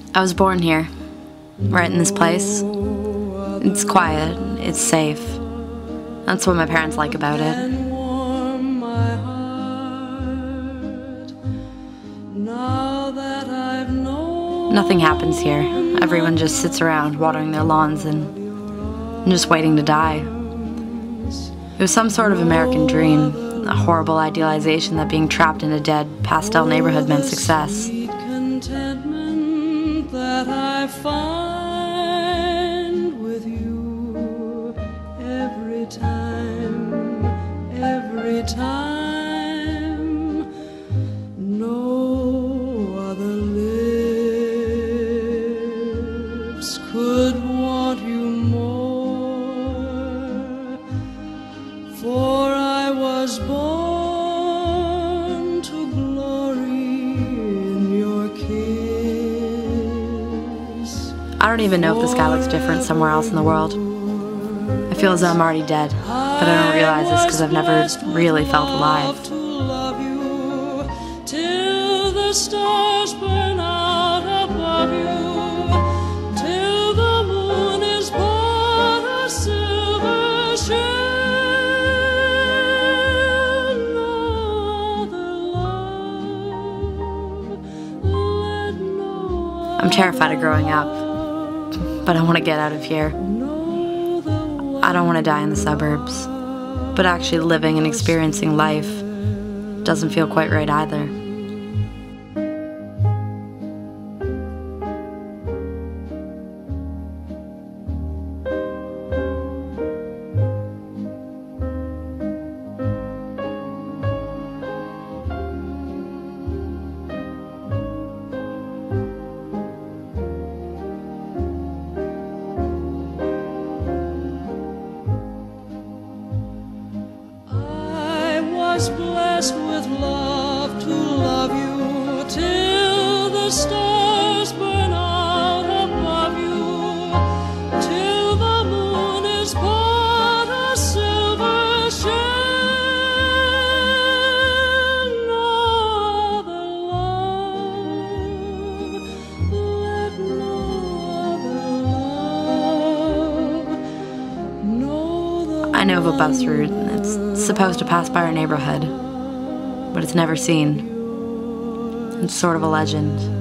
I was born here, right in this place. It's quiet, it's safe. That's what my parents like about it. Nothing happens here. Everyone just sits around watering their lawns and just waiting to die. It was some sort of American dream, a horrible idealization that being trapped in a dead pastel neighborhood meant success. That I find with you every time, no other lips could want you more, for I was born to glory in your kiss. I don't even know if the sky looks different somewhere else in the world. I feel as though I'm already dead, but I don't realize this because I've never really felt alive. To love you till the stars burn out above you, till the moon is but a silver shell. No other love, let no I'm terrified of growing up, but I want to get out of here. I don't want to die in the suburbs, but actually living and experiencing life doesn't feel quite right either. was blessed with love to love you till the stars burn out above you, till the moon is but a silver shell. No other love, let no other love know the I know of a bus route that's supposed to pass by our neighborhood, but it's never seen. It's sort of a legend.